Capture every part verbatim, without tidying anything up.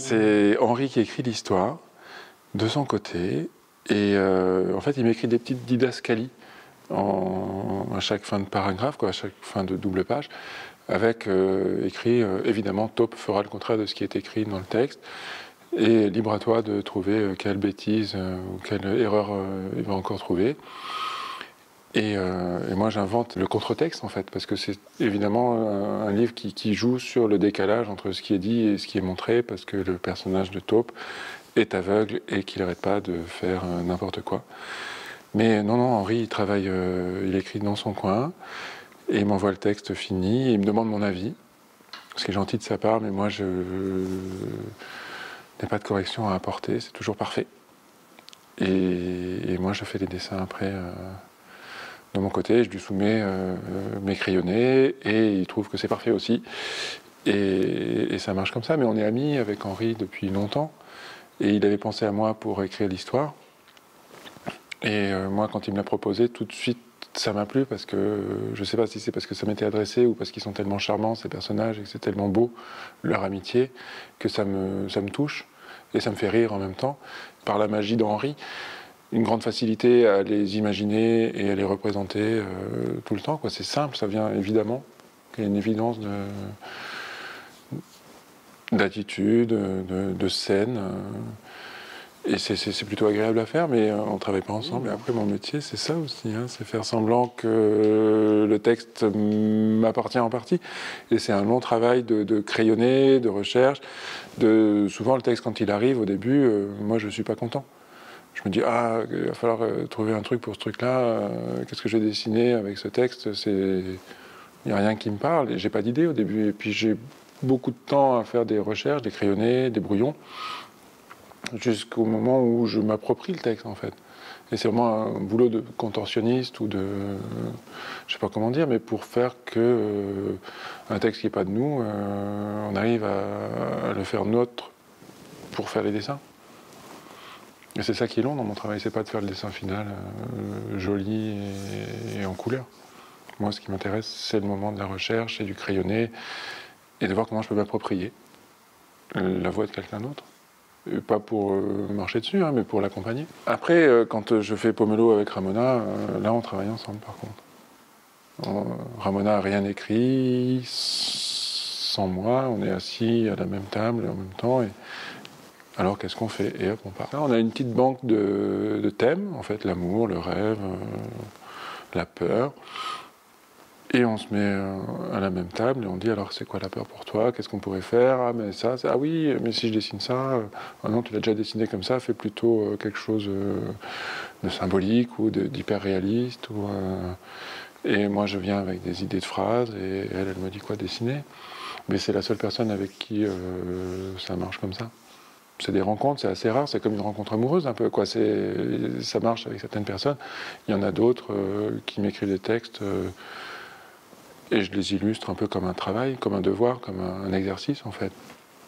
c'est Henri qui écrit l'histoire, de son côté, et euh, en fait il m'écrit des petites didascalies en, à chaque fin de paragraphe, quoi, à chaque fin de double page, avec euh, écrit, euh, évidemment, Taupe fera le contraire de ce qui est écrit dans le texte, et libre à toi de trouver euh, quelle bêtise euh, ou quelle erreur euh, il va encore trouver. Et, euh, et moi j'invente le contre-texte en fait, parce que c'est évidemment un, un livre qui, qui joue sur le décalage entre ce qui est dit et ce qui est montré, parce que le personnage de Taupe est aveugle et qu'il n'arrête pas de faire euh, n'importe quoi. Mais non, non, Henri il travaille, euh, il écrit dans son coin, et il m'envoie le texte fini, et il me demande mon avis, ce qui est gentil de sa part, mais moi je n'ai pas de correction à apporter, c'est toujours parfait. Et, et moi je fais les dessins après... Euh, de mon côté, je lui soumets euh, mes crayonnés et il trouve que c'est parfait aussi. Et, et ça marche comme ça, mais on est amis avec Henri depuis longtemps. Et il avait pensé à moi pour écrire l'histoire. Et euh, moi, quand il me l'a proposé, tout de suite, ça m'a plu parce que euh, je ne sais pas si c'est parce que ça m'était adressé ou parce qu'ils sont tellement charmants, ces personnages, et que c'est tellement beau, leur amitié, que ça me, ça me touche. Et ça me fait rire en même temps, par la magie d'Henri. Une grande facilité à les imaginer et à les représenter euh, tout le temps, quoi. C'est simple, ça vient évidemment. Il y a une évidence de, d'attitude, de, de scène. Euh, et c'est, c'est, c'est plutôt agréable à faire, mais on ne travaille pas ensemble. Et après, mon métier, c'est ça aussi. Hein, c'est faire semblant que le texte m'appartient en partie. Et c'est un long travail de, de crayonner, de recherche. De, souvent, le texte, quand il arrive, au début, euh, moi, je ne suis pas content. Je me dis, ah, il va falloir euh, trouver un truc pour ce truc-là. Euh, qu'est-ce que je vais dessiner avec ce texte? C'est... Il n'y a rien qui me parle. Et j'ai pas d'idée au début. Et puis j'ai beaucoup de temps à faire des recherches, des crayonnés, des brouillons, jusqu'au moment où je m'approprie le texte, en fait. Et c'est vraiment un boulot de contorsionniste ou de... Je sais pas comment dire, mais pour faire que euh, un texte qui n'est pas de nous, euh, on arrive à, à le faire nôtre pour faire les dessins. Et c'est ça qui est long dans mon travail, c'est pas de faire le dessin final euh, joli et, et en couleur. Moi, ce qui m'intéresse, c'est le moment de la recherche et du crayonné, et de voir comment je peux m'approprier la voix de quelqu'un d'autre. Et pas pour euh, marcher dessus, hein, mais pour l'accompagner. Après, euh, quand je fais Pomelo avec Ramona, euh, là, on travaille ensemble, par contre. On, Ramona n'a rien écrit sans moi, on est assis à la même table en même temps, et alors qu'est-ce qu'on fait? Et hop, on part. Là, on a une petite banque de, de thèmes, en fait, l'amour, le rêve, euh, la peur. Et on se met euh, à la même table et on dit, alors c'est quoi la peur pour toi? Qu'est-ce qu'on pourrait faire? Ah, mais ça, ça, ah oui, mais si je dessine ça, euh, ah non, tu l'as déjà dessiné comme ça, fais plutôt euh, quelque chose euh, de symbolique ou de, d'hyper réaliste. Ou, euh, et moi, je viens avec des idées de phrases et elle, elle me dit quoi dessiner. Mais c'est la seule personne avec qui euh, ça marche comme ça. C'est des rencontres, c'est assez rare, c'est comme une rencontre amoureuse un peu, quoi. C'est, ça marche avec certaines personnes. Il y en a d'autres euh, qui m'écrivent des textes euh, et je les illustre un peu comme un travail, comme un devoir, comme un, un exercice en fait.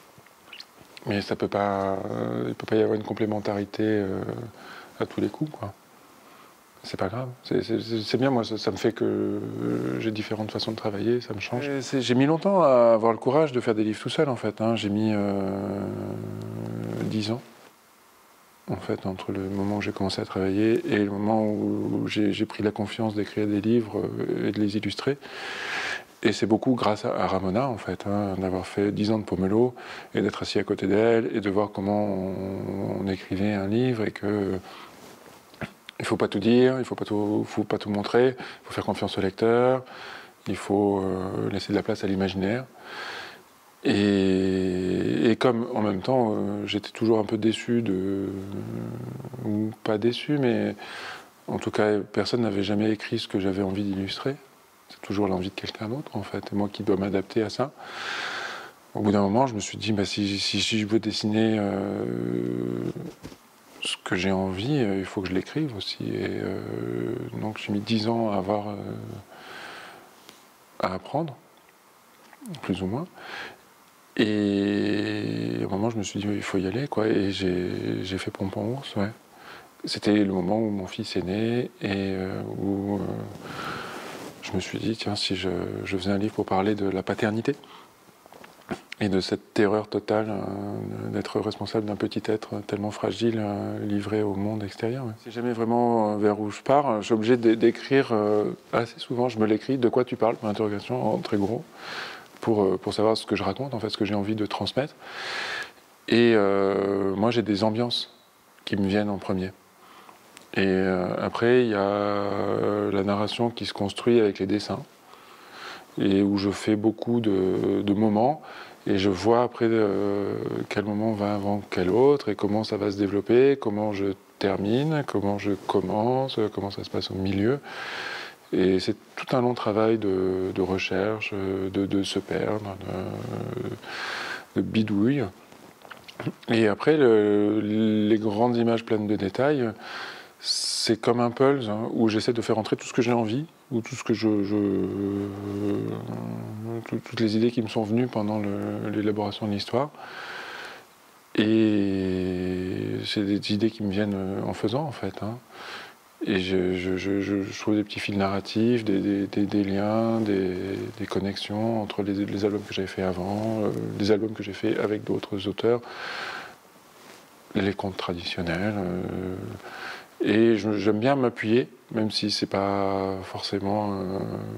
Mais ça peut pas, euh, il peut pas y avoir une complémentarité euh, à tous les coups, quoi. C'est pas grave, c'est, c'est, c'est bien, moi ça, ça me fait que euh, j'ai différentes façons de travailler, ça me change. J'ai mis longtemps à avoir le courage de faire des livres tout seul en fait, hein. J'ai mis euh, dix ans en fait entre le moment où j'ai commencé à travailler et le moment où j'ai, j'ai pris la confiance d'écrire des livres et de les illustrer. Et c'est beaucoup grâce à, à Ramona en fait, hein, d'avoir fait dix ans de Pomelo et d'être assis à côté d'elle et de voir comment on, on écrivait un livre et que il ne faut pas tout dire, il ne faut pas tout, faut pas tout montrer, il faut faire confiance au lecteur, il faut euh, laisser de la place à l'imaginaire. Et, et comme en même temps, euh, j'étais toujours un peu déçu, de, ou pas déçu, mais en tout cas, personne n'avait jamais écrit ce que j'avais envie d'illustrer. C'est toujours l'envie de quelqu'un d'autre, en fait, et moi qui dois m'adapter à ça. Au bout d'un moment, je me suis dit, bah, si, si, si je veux dessiner euh, ce que j'ai envie, euh, il faut que je l'écrive aussi. Et euh, donc j'ai mis dix ans à avoir euh, à apprendre, plus ou moins. Et au moment, je me suis dit, il faut y aller, quoi. Et j'ai, j'ai fait Pompon Ours, ouais. C'était le moment où mon fils est né et euh, où euh, je me suis dit, tiens, si je, je faisais un livre pour parler de la paternité. et de cette terreur totale euh, d'être responsable d'un petit être tellement fragile, euh, livré au monde extérieur. Ouais. C'est jamais vraiment vers où je pars. Je suis obligé d'écrire euh, assez souvent, je me l'écris, de quoi tu parles, pour l'interrogation en très gros, pour, euh, pour savoir ce que je raconte, en fait, ce que j'ai envie de transmettre. Et euh, moi, j'ai des ambiances qui me viennent en premier. Et euh, après, il y a euh, la narration qui se construit avec les dessins, et où je fais beaucoup de, de moments, et je vois après euh, quel moment va avant quel autre, et comment ça va se développer, comment je termine, comment je commence, comment ça se passe au milieu. Et c'est tout un long travail de, de recherche, de, de se perdre, de, de bidouille. Et après, le, les grandes images pleines de détails, c'est comme un puzzle hein, où j'essaie de faire entrer tout ce que j'ai envie, ou tout ce que je, je euh, tout, toutes les idées qui me sont venues pendant l'élaboration de l'histoire. Et c'est des idées qui me viennent en faisant en fait. Hein. Et je, je, je, je trouve des petits fils narratifs, des, des, des, des liens, des, des connexions entre les, les albums que j'avais fait avant, euh, les albums que j'ai fait avec d'autres auteurs, les contes traditionnels. Euh, et j'aime bien m'appuyer, même si c'est pas forcément euh,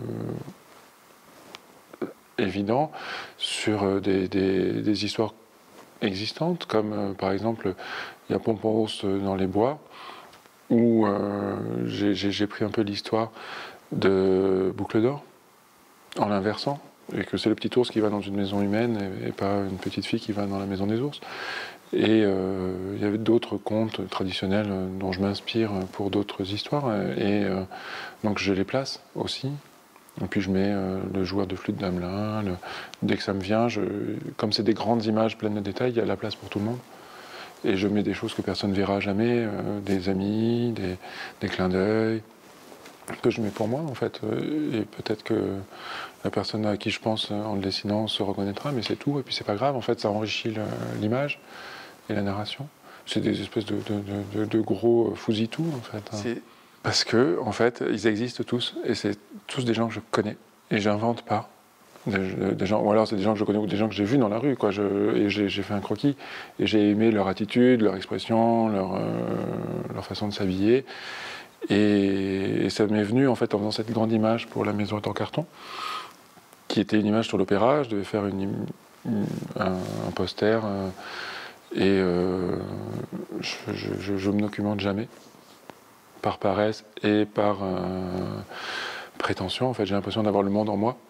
évident, sur des, des, des histoires existantes, comme euh, par exemple, il y a Pompons dans les bois, où euh, j'ai pris un peu l'histoire de Boucle d'Or, en l'inversant, et que c'est le petit ours qui va dans une maison humaine et, et pas une petite fille qui va dans la maison des ours. Et euh, il y avait d'autres contes traditionnels dont je m'inspire pour d'autres histoires, et euh, donc je les place aussi. Et puis je mets euh, le joueur de flûte d'Hamelin, le... dès que ça me vient, je... comme c'est des grandes images pleines de détails, il y a la place pour tout le monde. Et je mets des choses que personne ne verra jamais, euh, des amis, des, des clins d'œil, que je mets pour moi en fait. Et peut-être que la personne à qui je pense en le dessinant se reconnaîtra, mais c'est tout. Et puis c'est pas grave, en fait, ça enrichit l'image et la narration. C'est des espèces de, de, de, de gros fousitou en fait. Hein. Parce que, en fait, ils existent tous, et c'est tous des gens que je connais, et j'invente pas. Des, des gens, ou alors c'est des gens que je connais ou des gens que j'ai vus dans la rue, quoi. Je, et j'ai fait un croquis et j'ai aimé leur attitude, leur expression, leur, euh, leur façon de s'habiller. Et, et ça m'est venu en fait en faisant cette grande image pour La Maison est en carton, qui était une image sur l'opéra. Je devais faire une, une, un, un poster euh, et euh, je, je, je, je me documente jamais, par paresse et par euh, prétention. En fait, j'ai l'impression d'avoir le monde en moi,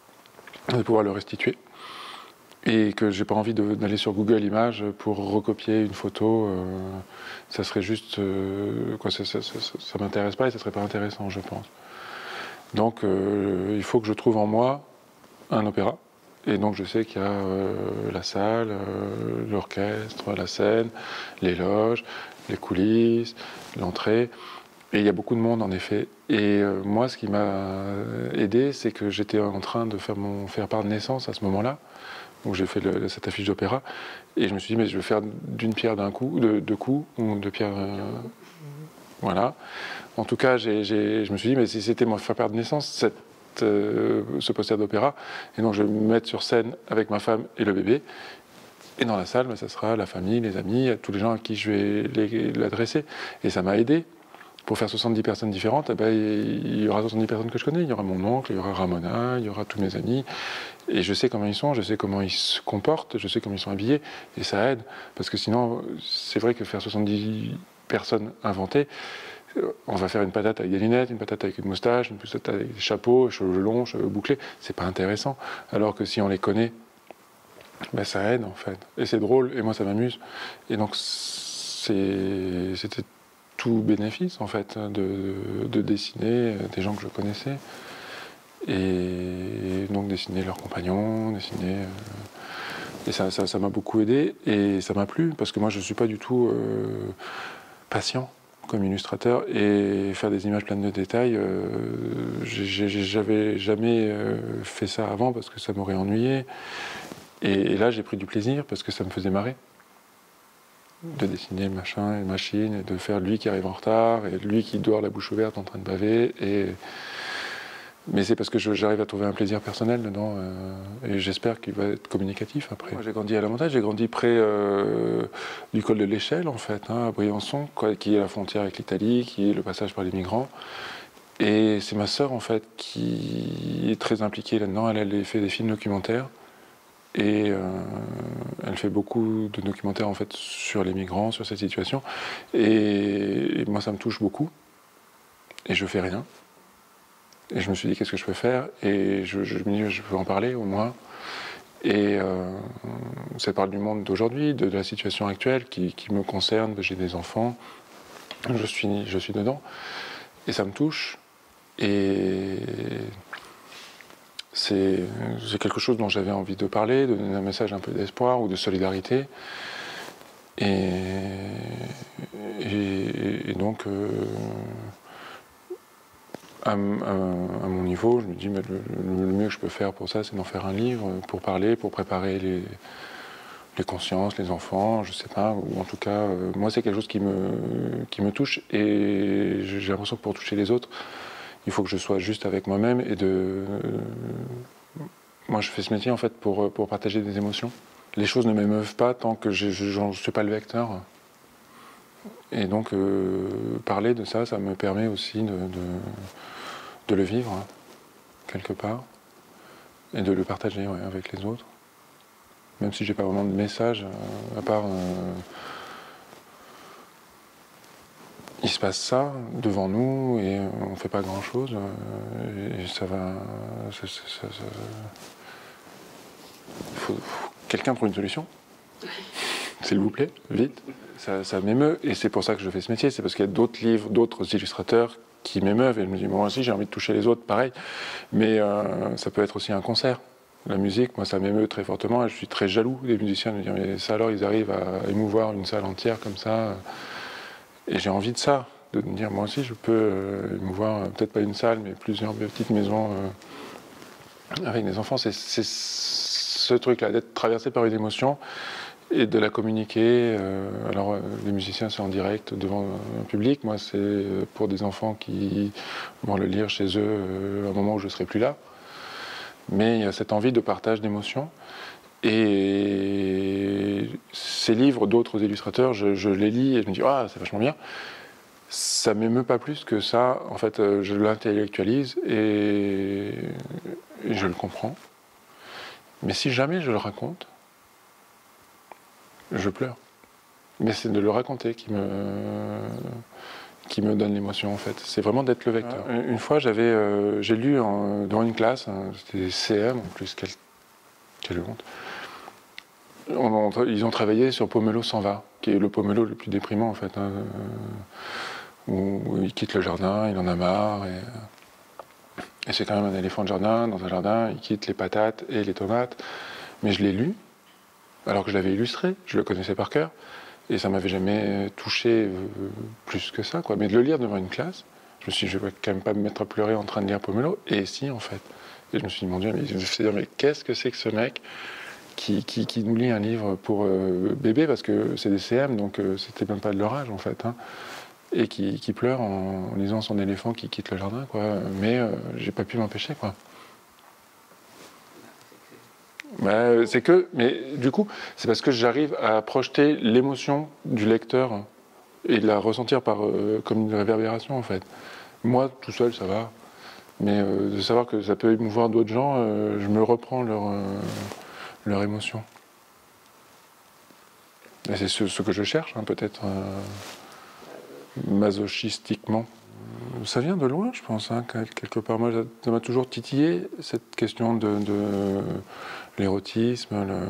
de pouvoir le restituer, et que j'ai pas envie d'aller sur Google Images pour recopier une photo. Euh, ça serait juste euh, quoi, ça, ça, ça, ça m'intéresse pas et ça serait pas intéressant, je pense. Donc euh, il faut que je trouve en moi un opéra, et donc je sais qu'il y a euh, la salle, euh, l'orchestre, la scène, les loges, les coulisses, l'entrée. Et il y a beaucoup de monde en effet. Et euh, moi, ce qui m'a aidé, c'est que j'étais en train de faire mon faire part de naissance à ce moment-là, où j'ai fait le, cette affiche d'opéra. Et je me suis dit, mais je vais faire d'une pierre d'un coup, de deux coups, ou de pierre. Euh, voilà. En tout cas, j'ai, j'ai, je me suis dit, mais si c'était mon faire part de naissance, cette, euh, ce poster d'opéra, et donc je vais me mettre sur scène avec ma femme et le bébé. Et dans la salle, ben, ça sera la famille, les amis, tous les gens à qui je vais l'adresser. Et ça m'a aidé. Pour faire soixante-dix personnes différentes, eh ben, il y aura soixante-dix personnes que je connais. Il y aura mon oncle, il y aura Ramona, il y aura tous mes amis. Et je sais comment ils sont, je sais comment ils se comportent, je sais comment ils sont habillés. Et ça aide. Parce que sinon, c'est vrai que faire soixante-dix personnes inventées, on va faire une patate avec des lunettes, une patate avec une moustache, une patate avec des chapeaux, cheveux longs, cheveux bouclés. C'est pas intéressant. Alors que si on les connaît, ben, ça aide en fait. Et c'est drôle, et moi ça m'amuse. Et donc c'était tout bénéfice en fait de, de dessiner des gens que je connaissais, et donc dessiner leurs compagnons, dessiner euh, et ça ça ça m'a beaucoup aidé, et ça m'a plu parce que moi je suis pas du tout euh, patient comme illustrateur, et faire des images pleines de détails, euh, j'avais jamais euh, fait ça avant parce que ça m'aurait ennuyé, et, et là j'ai pris du plaisir parce que ça me faisait marrer de dessiner machin et machine, et de faire lui qui arrive en retard, et lui qui dort la bouche ouverte en train de baver, et Mais c'est parce que j'arrive à trouver un plaisir personnel dedans, euh, et j'espère qu'il va être communicatif après. J'ai grandi à la montagne, j'ai grandi près euh, du col de l'Échelle, en fait, hein, à Briançon, quoi, qui est la frontière avec l'Italie, qui est le passage par les migrants. Et c'est ma sœur, en fait, qui est très impliquée là-dedans. Elle, elle fait des films documentaires, et euh, elle fait beaucoup de documentaires, en fait, sur les migrants, sur cette situation. Et, et moi, ça me touche beaucoup, et je fais rien. Et je me suis dit, qu'est-ce que je peux faire? Et je, je me dis, je peux en parler au moins. Et euh, ça parle du monde d'aujourd'hui, de, de la situation actuelle qui, qui me concerne. J'ai des enfants, je suis, je suis dedans. Et ça me touche. Et c'est quelque chose dont j'avais envie de parler, de donner un message un peu d'espoir ou de solidarité. Et, et, et donc... Euh, À, à, à mon niveau, je me dis, mais le, le mieux que je peux faire pour ça, c'est d'en faire un livre, pour parler, pour préparer les, les consciences, les enfants, je sais pas, ou en tout cas, euh, moi c'est quelque chose qui me, qui me touche, et j'ai l'impression que pour toucher les autres, il faut que je sois juste avec moi-même, et de... Euh, moi je fais ce métier en fait pour, pour partager des émotions. Les choses ne m'émeuvent pas tant que je ne suis pas le vecteur. Et donc, euh, parler de ça, ça me permet aussi de, de, de le vivre, hein, quelque part, et de le partager, ouais, avec les autres. Même si j'ai pas vraiment de message, euh, à part... Euh, il se passe ça devant nous, et on fait pas grand-chose, euh, et ça va... Ça, ça, ça, ça, faut, faut quelqu'un trouve une solution. S'il vous plaît, vite. Ça, ça m'émeut, et c'est pour ça que je fais ce métier, c'est parce qu'il y a d'autres livres, d'autres illustrateurs qui m'émeuvent, et je me dis, moi aussi j'ai envie de toucher les autres, pareil, mais euh, ça peut être aussi un concert. La musique, moi ça m'émeut très fortement, et je suis très jaloux des musiciens de me dire, mais ça alors ils arrivent à émouvoir une salle entière comme ça, et j'ai envie de ça, de me dire, moi aussi je peux euh, émouvoir, peut-être pas une salle, mais plusieurs petites maisons euh, avec des enfants. C'est ce truc-là, d'être traversé par une émotion, et de la communiquer. Euh, alors, euh, les musiciens, c'est en direct devant un public. Moi, c'est pour des enfants qui vont le lire chez eux euh, à un moment où je ne serai plus là. Mais il y a cette envie de partage d'émotions. Et ces livres d'autres illustrateurs, je, je les lis et je me dis, ah, c'est vachement bien. Ça m'émeut pas plus que ça. En fait, euh, je l'intellectualise et, et je le comprends. Mais si jamais je le raconte, je pleure. Mais c'est de le raconter qui me, qui me donne l'émotion, en fait. C'est vraiment d'être le vecteur. Ah. Une fois, j'avais, euh, j'ai lu en, devant une classe, hein, c'était des C M en plus, quelle, quelle honte. On, on, ils ont travaillé sur Pomelo s'en va, qui est le pomelo le plus déprimant, en fait. Hein, où, où il quitte le jardin, il en a marre. Et, et c'est quand même un éléphant de jardin, dans un jardin, il quitte les patates et les tomates. Mais je l'ai lu, alors que je l'avais illustré, je le connaissais par cœur, et ça m'avait jamais touché euh, plus que ça, quoi. Mais de le lire devant une classe, je me suis dit, je vais quand même pas me mettre à pleurer en train de lire Pomelo, et si, en fait. Et je me suis dit, mon Dieu, mais, mais qu'est-ce que c'est que ce mec qui, qui, qui nous lit un livre pour euh, bébé, parce que c'est des C M, donc euh, c'était même pas de leur âge, en fait, hein, et qui, qui pleure en, en lisant son éléphant qui quitte le jardin, quoi. Mais euh, j'ai pas pu m'empêcher, quoi. Bah, c'est que, mais du coup, c'est parce que j'arrive à projeter l'émotion du lecteur et de la ressentir par, euh, comme une réverbération, en fait. Moi, tout seul, ça va. Mais euh, de savoir que ça peut émouvoir d'autres gens, euh, je me reprends leur, euh, leur émotion. Et c'est ce, ce que je cherche, hein, peut-être euh, masochistiquement. Ça vient de loin, je pense, hein, quelque part. Moi, ça m'a toujours titillé, cette question de, de l'érotisme. Le...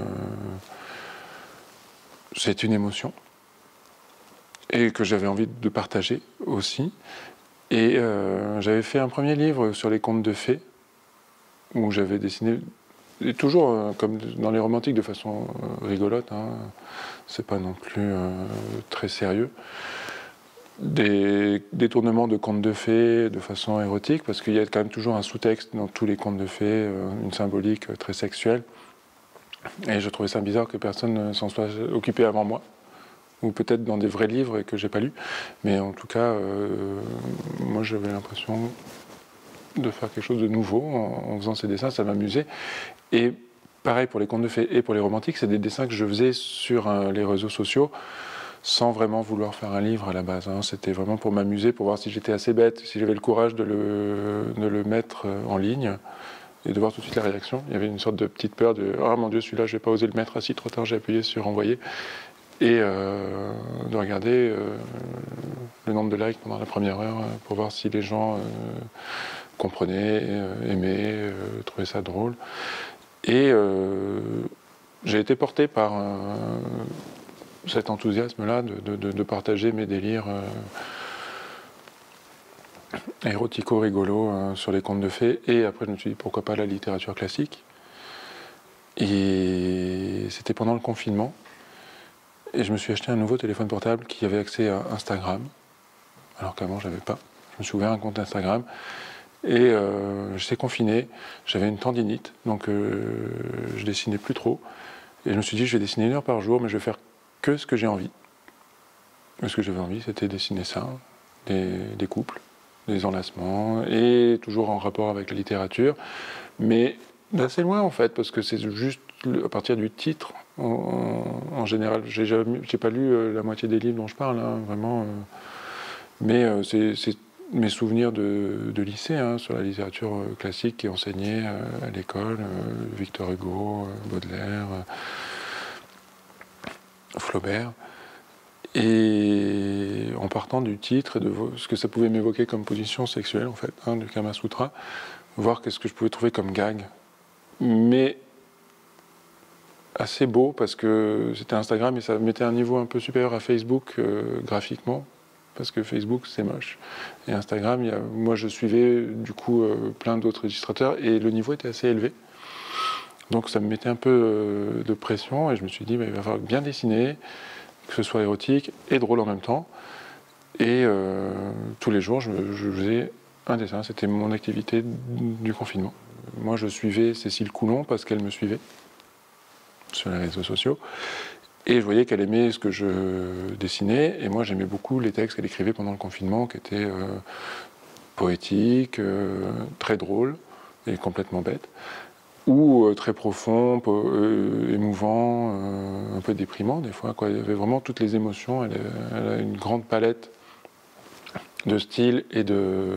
C'est une émotion, et que j'avais envie de partager aussi. Et euh, j'avais fait un premier livre sur les contes de fées, où j'avais dessiné, et toujours euh, comme dans les romantiques, de façon euh, rigolote, hein, c'est pas non plus euh, très sérieux. Des détournements de contes de fées de façon érotique, parce qu'il y a quand même toujours un sous-texte dans tous les contes de fées, euh, une symbolique euh, très sexuelle. Et je trouvais ça bizarre que personne ne s'en soit occupé avant moi, ou peut-être dans des vrais livres et que j'ai pas lu. Mais en tout cas, euh, moi j'avais l'impression de faire quelque chose de nouveau en, en faisant ces dessins, ça m'amusait. Et pareil pour les contes de fées et pour les romantiques, c'est des dessins que je faisais sur euh, les réseaux sociaux, sans vraiment vouloir faire un livre à la base. Hein. C'était vraiment pour m'amuser, pour voir si j'étais assez bête, si j'avais le courage de le, de le mettre en ligne et de voir tout de suite la réaction. Il y avait une sorte de petite peur de « Ah mon Dieu, celui-là, je n'ai pas osé le mettre, ah si, trop tard, j'ai appuyé sur envoyer ». Et euh, de regarder euh, le nombre de likes pendant la première heure pour voir si les gens euh, comprenaient, euh, aimaient, euh, trouvaient ça drôle. Et euh, j'ai été porté par euh, cet enthousiasme-là de, de, de partager mes délires euh, érotico-rigolos euh, sur les contes de fées. Et après, je me suis dit, pourquoi pas la littérature classique. Et c'était pendant le confinement. Et je me suis acheté un nouveau téléphone portable qui avait accès à Instagram, alors qu'avant, je n'avais pas. Je me suis ouvert un compte Instagram. Et euh, j'étais confiné, j'avais une tendinite, donc euh, je dessinais plus trop. Et je me suis dit, je vais dessiner une heure par jour, mais je vais faire que ce que j'ai envie. Et ce que j'avais envie, c'était dessiner ça, des, des couples, des enlacements, et toujours en rapport avec la littérature, mais d'assez loin en fait, parce que c'est juste à partir du titre, en, en général. J'ai j'ai pas lu euh, la moitié des livres dont je parle, hein, vraiment. Euh, mais euh, c'est mes souvenirs de, de lycée hein, sur la littérature euh, classique qui est enseignée euh, à l'école, euh, Victor Hugo, euh, Baudelaire, euh, Flaubert. Et en partant du titre et de ce que ça pouvait m'évoquer comme position sexuelle, en fait, hein, du Kama Sutra, voir qu'est-ce que je pouvais trouver comme gag. Mais assez beau parce que c'était Instagram et ça mettait un niveau un peu supérieur à Facebook euh, graphiquement. Parce que Facebook, c'est moche. Et Instagram, il y a, moi, je suivais du coup euh, plein d'autres illustrateurs et le niveau était assez élevé. Donc ça me mettait un peu euh, de pression et je me suis dit, bah, il va falloir bien dessiner, que ce soit érotique et drôle en même temps. Et euh, tous les jours, je, je faisais un dessin. C'était mon activité du confinement. Moi, je suivais Cécile Coulon parce qu'elle me suivait sur les réseaux sociaux. Et je voyais qu'elle aimait ce que je dessinais, et moi j'aimais beaucoup les textes qu'elle écrivait pendant le confinement, qui étaient euh, poétiques, euh, très drôles et complètement bêtes, ou euh, très profonds, euh, émouvants, euh, un peu déprimants des fois. Quoi. Il y avait vraiment toutes les émotions, elle, elle a une grande palette de styles et de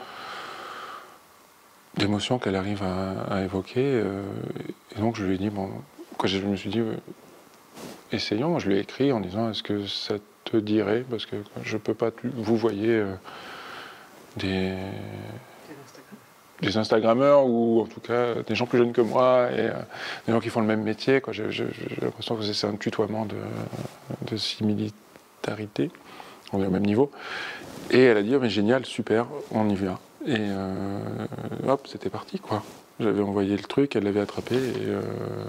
d'émotions qu'elle arrive à, à évoquer. Euh, et donc je lui ai dit, bon, quoi, je me suis dit... Euh, essayons, je lui ai écrit en disant est-ce que ça te dirait, parce que je peux pas, vous voyez euh, des, des Instagrammeurs ou en tout cas des gens plus jeunes que moi et euh, des gens qui font le même métier, quoi. J'ai l'impression que c'est un tutoiement de, de similarité, on est au même niveau. Et elle a dit oh, mais génial, super, on y vient. Et euh, hop, c'était parti quoi. J'avais envoyé le truc, elle l'avait attrapé et euh,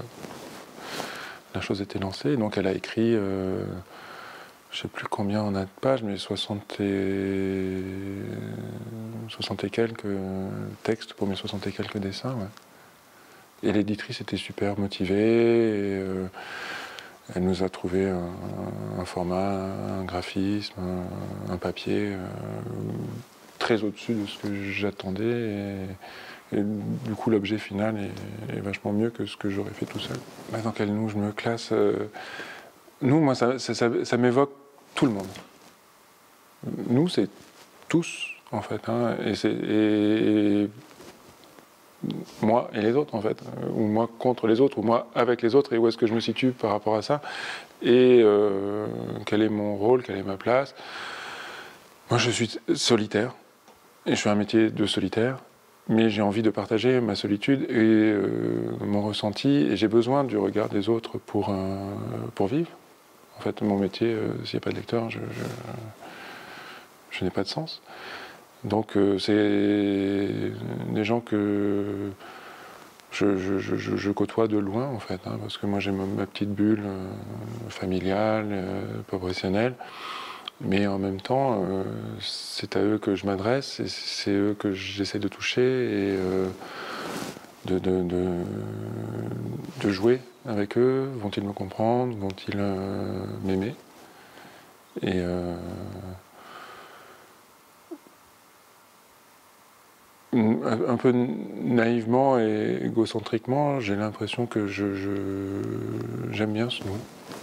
la chose était lancée, donc elle a écrit, euh, je ne sais plus combien on a de pages, mais soixante et, soixante et quelques textes pour mes soixante et quelques dessins. Ouais. Et l'éditrice était super motivée, et, euh, elle nous a trouvé un, un format, un graphisme, un, un papier euh, très au-dessus de ce que j'attendais. Et, Et du coup, l'objet final est, est vachement mieux que ce que j'aurais fait tout seul. Dans quel nous je me classe euh, Nous, moi, ça, ça, ça, ça m'évoque tout le monde. Nous, c'est tous, en fait. Hein, et c'est et moi et les autres, en fait. Ou moi contre les autres, ou moi avec les autres, et où est-ce que je me situe par rapport à ça. Et euh, quel est mon rôle, quelle est ma place. Moi, je suis solitaire. Et je fais un métier de solitaire. Mais j'ai envie de partager ma solitude et euh, mon ressenti, et j'ai besoin du regard des autres pour, euh, pour vivre. En fait, mon métier, euh, s'il n'y a pas de lecteur, je, je, je n'ai pas de sens. Donc, euh, c'est des gens que je, je, je, je côtoie de loin, en fait, hein, parce que moi, j'ai ma, ma petite bulle euh, familiale, euh, professionnelle. Mais en même temps, euh, c'est à eux que je m'adresse, et c'est eux que j'essaie de toucher et euh, de, de, de, de jouer avec eux. Vont-ils me comprendre? Vont-ils euh, m'aimer? Et euh, un peu naïvement et égocentriquement, j'ai l'impression que je, je, j'aime bien ce nom.